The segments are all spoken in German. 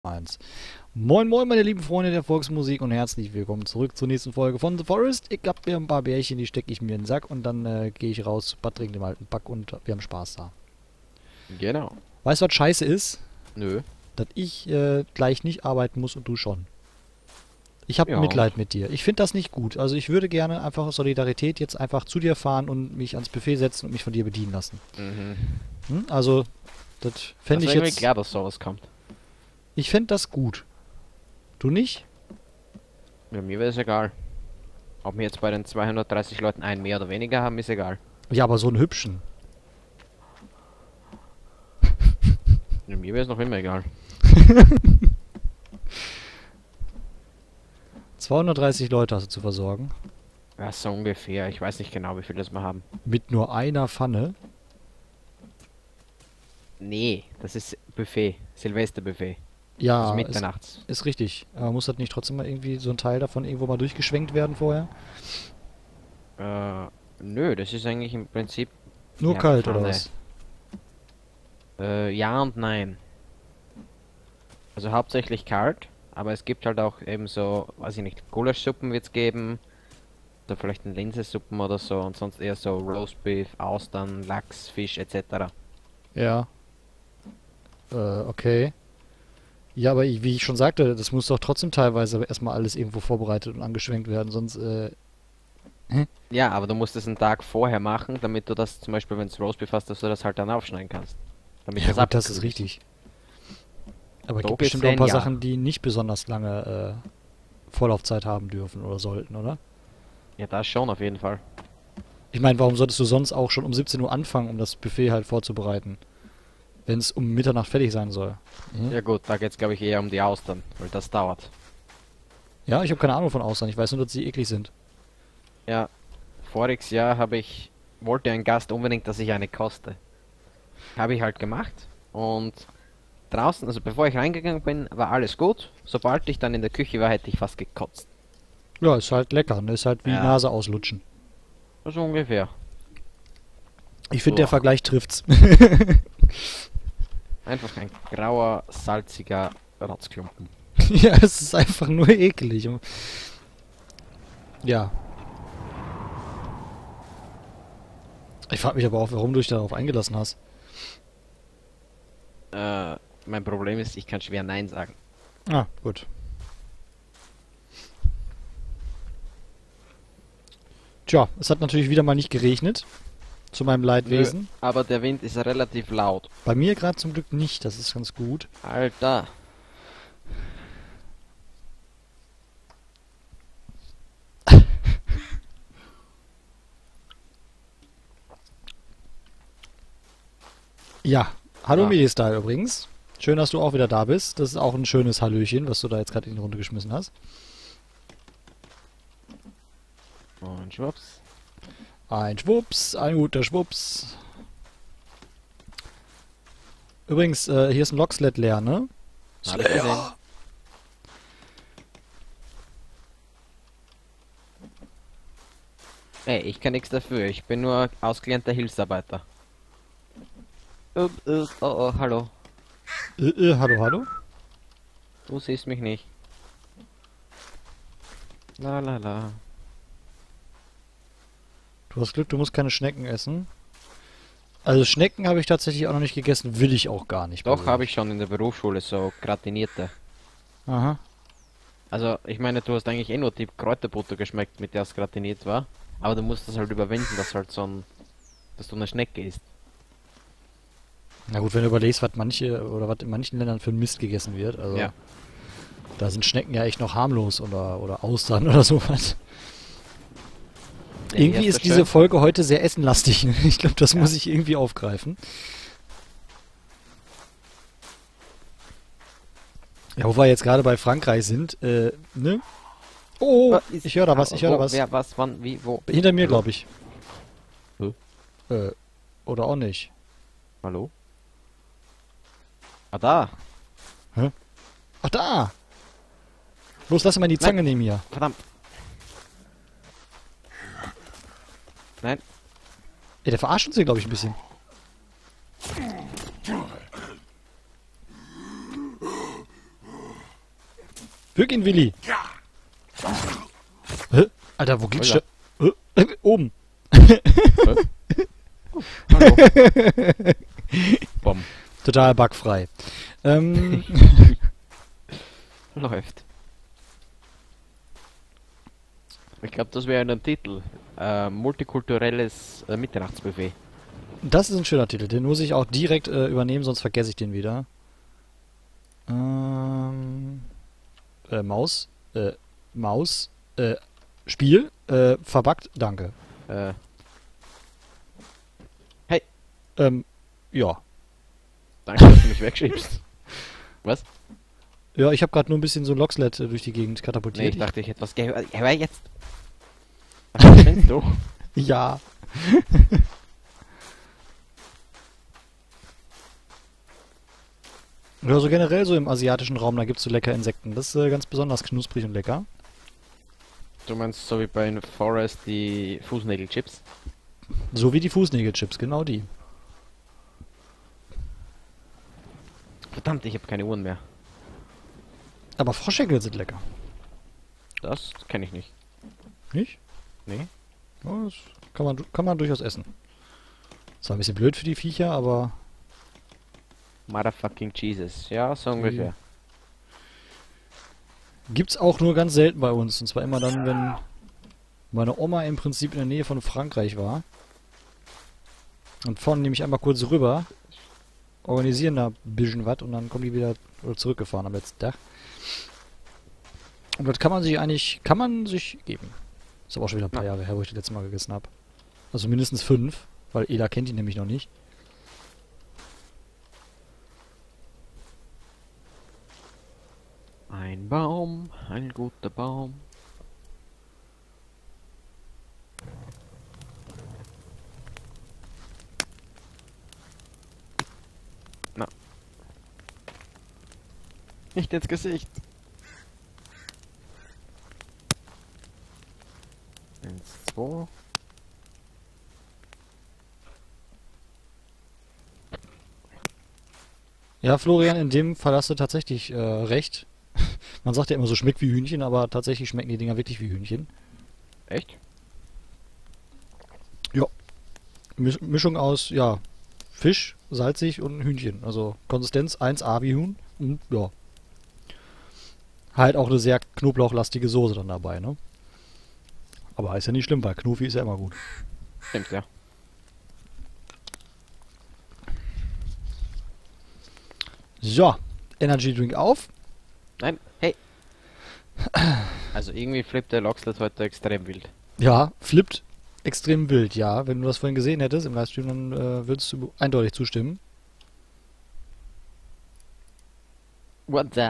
Eins. Moin moin meine lieben Freunde der Volksmusik und herzlich willkommen zurück zur nächsten Folge von The Forest. Ich hab mir ein paar Bärchen, die stecke ich mir in den Sack und dann gehe ich raus zu Patrick, dem alten Pack, und wir haben Spaß da. Genau. Weißt du, was scheiße ist? Nö. Dass ich gleich nicht arbeiten muss und du schon. Ich habe Ja. Mitleid mit dir. Ich finde das nicht gut. Also ich würde gerne einfach aus Solidarität jetzt einfach zu dir fahren und mich ans Buffet setzen und mich von dir bedienen lassen. Mhm. Also, das fände ich irgendwie jetzt... klar, dass sowas kommt. Ich fände das gut. Du nicht? Ja, mir wäre es egal. Ob wir jetzt bei den 230 Leuten einen mehr oder weniger haben, ist egal. Ja, aber so einen hübschen. Ja, mir wäre es noch immer egal. 230 Leute hast du zu versorgen. Ja, so ungefähr. Ich weiß nicht genau, wie viel das wir haben. Mit nur einer Pfanne. Nee, das ist Buffet. Silvesterbuffet. Das Ja, ist ist, mitternachts. ist richtig. Aber muss das nicht trotzdem mal irgendwie so ein Teil davon irgendwo mal durchgeschwenkt werden vorher? Nö, das ist eigentlich im Prinzip... Nur Ja, kalt, oder Pfanne. was? Ja und nein. Also hauptsächlich kalt, aber es gibt halt auch eben so, weiß ich nicht, Gulaschsuppen wird's geben. Oder vielleicht ein Linsensuppen oder so und sonst eher so Roastbeef, Austern, Lachs, Fisch etc. Ja. Okay. Ja, aber wie ich schon sagte, das muss doch trotzdem teilweise erstmal alles irgendwo vorbereitet und angeschwenkt werden, sonst, Ja, aber du musst es einen Tag vorher machen, damit du das zum Beispiel, wenn es Roastbeef hast, dass du das halt dann aufschneiden kannst. Damit Ja das gut, das ist abgekühlt richtig. Aber es So gibt bestimmt auch ein gesehen, paar ja. Sachen, die nicht besonders lange Vorlaufzeit haben dürfen oder sollten, oder? Ja, das schon auf jeden Fall. Ich meine, warum solltest du sonst auch schon um 17 Uhr anfangen, um das Buffet halt vorzubereiten? Wenn es um Mitternacht fertig sein soll. Hm? Ja gut, da geht's glaube ich eher um die Austern, weil das dauert. Ja, ich habe keine Ahnung von Austern. Ich weiß nur, dass sie eklig sind. Ja, voriges Jahr wollte ein Gast unbedingt, dass ich eine koste. Habe ich halt gemacht und draußen, also bevor ich reingegangen bin, war alles gut. Sobald ich dann in der Küche war, hätte ich fast gekotzt. Ja, ist halt lecker. Ne? Ist halt wie Ja. Nase auslutschen. Also ungefähr. Ich finde, der Boah. Vergleich trifft's. Einfach ein grauer, salziger Rotzklumpen. Ja, es ist einfach nur eklig. Ja. Ich frage mich aber auch, warum du dich darauf eingelassen hast. Mein Problem ist, ich kann schwer Nein sagen. Ah, gut. Tja, es hat natürlich wieder mal nicht geregnet. Zu meinem Leidwesen. Aber der Wind ist relativ laut. Bei mir gerade zum Glück nicht. Das ist ganz gut. Alter. Ja. Hallo Ja. Medistyle übrigens. Schön, dass du auch wieder da bist. Das ist auch ein schönes Hallöchen, was du da jetzt gerade in die Runde geschmissen hast. Und schwupps. Ein Schwups, ein guter Schwups. Übrigens, hier ist ein Locksled leer, ne? Hab ich gesehen. Ey, ich kann nichts dafür. Ich bin nur ausgelernter Hilfsarbeiter. Oh, hallo. Hallo, hallo? Du siehst mich nicht. La la la. Du hast Glück, du musst keine Schnecken essen. Also Schnecken habe ich tatsächlich auch noch nicht gegessen, will ich auch gar nicht. Doch, habe ich schon in der Berufsschule so gratinierte. Aha. Also, ich meine, du hast eigentlich eh nur die Kräuterbutter geschmeckt, mit der es gratiniert war. Aber du musst das halt überwinden, dass du eine Schnecke isst. Na gut, wenn du überlegst, was manche oder was in manchen Ländern für Mist gegessen wird, also Ja. da sind Schnecken ja echt noch harmlos oder Austern oder sowas. Ja, hier Irgendwie ist ist das diese schön. Folge heute sehr essenlastig. Ich glaube, das Ja. muss ich irgendwie aufgreifen. Ja, wo wir jetzt gerade bei Frankreich sind, ne? Oh, ich höre da was, ich höre da was. Wer, was, wann, wie, wo? Hinter mir, Hallo? glaube ich. Hä? Oder auch nicht. Hallo? Ah, da. Ach, da! Los, lass mal die Zange nehmen hier. Verdammt. Nein. Ey, der verarscht uns hier, glaube ich, ein bisschen. Wirk ihn, Willi! Hä? Alter, wo geht's Alter. oben. Hallo. Bom. Total bugfrei. Läuft. Ich glaube, das wäre ein Titel. Multikulturelles Mitternachtsbuffet. Das ist ein schöner Titel. Den muss ich auch direkt übernehmen, sonst vergesse ich den wieder. Maus. Maus. Spiel. Verbuggt. Danke. Hey, Ja. danke, dass du mich wegschiebst. Was? Ja, ich habe gerade nur ein bisschen so ein Loxlet durch die Gegend Nee, katapultiert. ich dachte, ich hätte was gehört. Ja, aber jetzt. Was spinnst du? Ja. Ja, so generell so im asiatischen Raum, da gibt's so lecker Insekten. Das ist ganz besonders knusprig und lecker. Du meinst so wie bei Forest die Fußnägelchips? So wie die Fußnägelchips, genau die. Verdammt, ich habe keine Uhren mehr. Aber Froschschenkel sind lecker. Das kenne ich nicht. Nicht? Nee? Ja, das kann man durchaus essen. Zwar ein bisschen blöd für die Viecher, aber Motherfucking Jesus. Ja, so ungefähr. gibt's auch nur ganz selten bei uns. Und zwar immer dann, wenn meine Oma im Prinzip in der Nähe von Frankreich war. Und fahren nämlich einmal kurz rüber, organisieren da ein bisschen was und dann kommen die wieder zurückgefahren am letzten Tag. Und das kann man sich geben. Ist aber auch schon wieder ein paar Jahre her, wo ich das letzte Mal gegessen habe. Also mindestens 5, weil Ela kennt ihn nämlich noch nicht. Ein Baum, ein guter Baum. Na. Nicht ins Gesicht. 1, 2. Ja, Florian, in dem Fall hast du tatsächlich recht. Man sagt ja immer so, schmeckt wie Hühnchen, aber tatsächlich schmecken die Dinger wirklich wie Hühnchen. Echt? Ja. Mischung aus, ja, Fisch, salzig und Hühnchen. Also Konsistenz 1A wie Huhn. Und ja. Halt auch eine sehr knoblauchlastige Soße dann dabei, ne? Aber ist ja nicht schlimm, weil Knofi ist ja immer gut. Stimmt, ja. So, Energy Drink auf. Nein, hey. Also irgendwie flippt der Loxlet heute extrem wild. Ja, flippt extrem wild, ja. Wenn du das vorhin gesehen hättest im Livestream, dann würdest du eindeutig zustimmen. What the...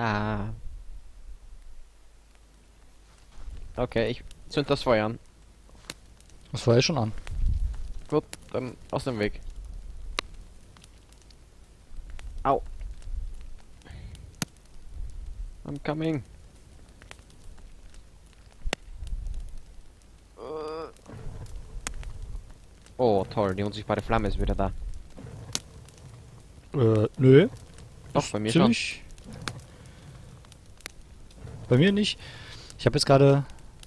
Okay, ich zünd das Feuer an. Das war ja schon an. Gut, dann aus dem Weg. Au. I'm coming. Oh, toll, die unsichtbare Flamme ist wieder da. Nö. Doch, Ist bei mir schon. ziemlich- Bei mir nicht. Ich habe jetzt gerade...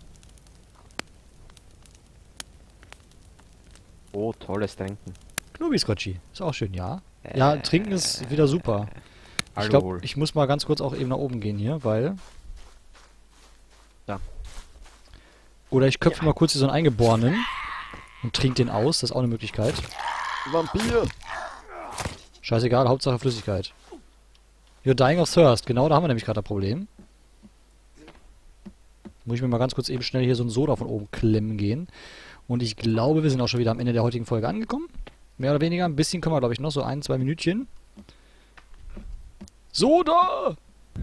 Oh, tolles Trinken. Knobi-Scotchy. Ist auch schön, ja. Ja, trinken ist wieder super. Ich glaube, Alkohol. ich muss mal ganz kurz auch eben nach oben gehen hier, weil... Ja. Oder ich köpfe mal kurz hier so einen Eingeborenen und trinke den aus. Das ist auch eine Möglichkeit. Vampir! Scheißegal, Hauptsache Flüssigkeit. You're dying of thirst. Genau, da haben wir nämlich gerade ein Problem. Muss ich mir mal ganz kurz eben schnell hier so einen Soda von oben klemmen gehen. Und ich glaube, wir sind auch schon wieder am Ende der heutigen Folge angekommen. Mehr oder weniger. Ein bisschen können wir, glaube ich, noch so 1, 2 Minütchen. Soda!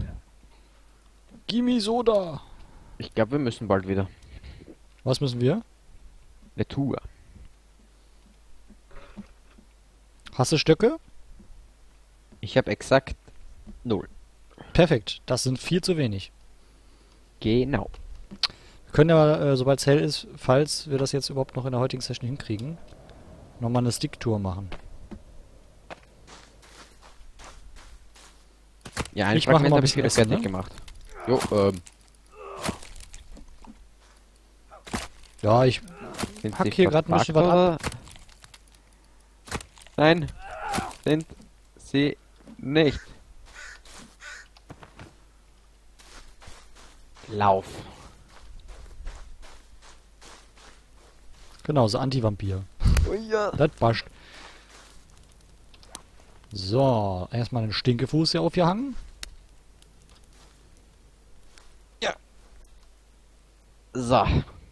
Gimme Soda! Ich glaube, wir müssen bald wieder. Was müssen wir? Eine Tour. Hast du Stöcke? Ich habe exakt 0. Perfekt. Das sind viel zu wenig. Genau. Wir können aber, sobald es hell ist, falls wir das jetzt überhaupt noch in der heutigen Session hinkriegen, nochmal eine Sticktour machen. Ja, ein Ich mach Fragment mal ein habe ich bisschen wieder Essen, fertig ne? gemacht. Jo, Ja, ich sind hack sie hier gerade ein bisschen was verpackt, ab. oder? Nein, sind sie nicht. Lauf. Genau, so Anti-Vampir. Oh ja. Das passt. So, erstmal den Stinkefuß hier aufgehangen. So.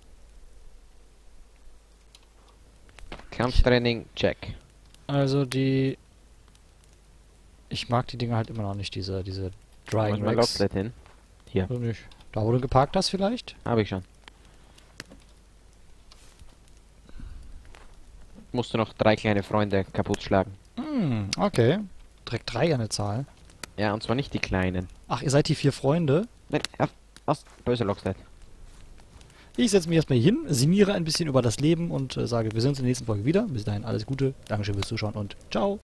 Kampftraining, check. Also die... Ich mag die Dinger halt immer noch nicht, diese Drying Mal Racks. Locklet hin. Hier, Also nicht. Da, wo du geparkt hast vielleicht? habe ich schon. Musst du noch 3 kleine Freunde kaputt schlagen. Hm, okay. Direkt 3 eine Zahl. Ja, und zwar nicht die kleinen. Ach, ihr seid die 4 Freunde? Nein, aus. Böse Locklet. Ich setze mich erstmal hier hin, sinniere ein bisschen über das Leben und sage, wir sehen uns in der nächsten Folge wieder. Bis dahin alles Gute, Dankeschön fürs Zuschauen und ciao.